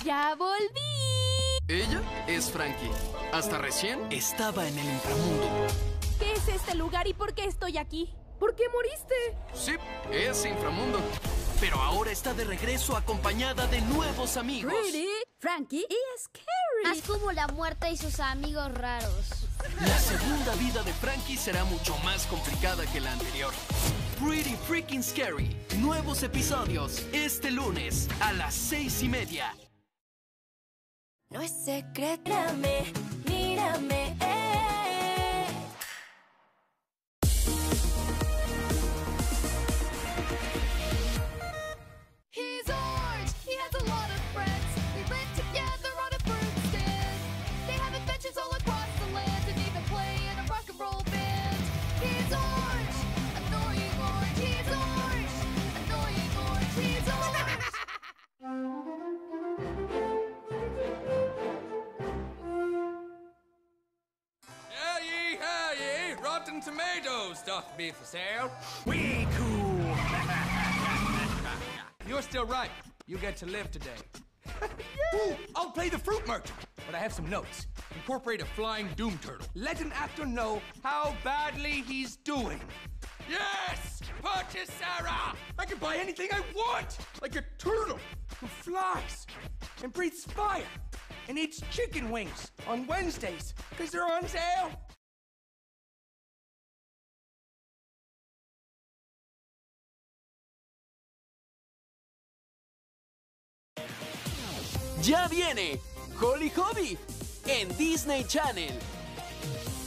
¡Ya volví! Ella es Frankie. Hasta recién estaba en el inframundo. ¿Qué es este lugar y por qué estoy aquí? ¿Por qué moriste? Sí, es inframundo. Pero ahora está de regreso acompañada de nuevos amigos. Pretty, Frankie y Scary. Haz como la muerta y sus amigos raros. La segunda vida de Frankie será mucho más complicada que la anterior. Pretty Freaking Scary. Nuevos episodios este lunes a las 6:30. No es secreto, mírame, He's orange, he has a lot of friends. They live together on a fruit stand. They have adventures all across the land and even play in a rock and roll band. He's orange, annoying orange. He's orange, annoying orange. He's orange. Hell ye, rotten tomatoes doth be for sale. We cool. You're still right. You get to live today. Ooh, I'll play the fruit merchant, but I have some notes. Incorporate a flying doom turtle. Let an actor know how badly he's doing. Yes! Purchase Sarah! I can buy anything I want! Like a turtle who flies and breathes fire and eats chicken wings on Wednesdays because they're on sale. Ya viene Holly Hobby en Disney Channel.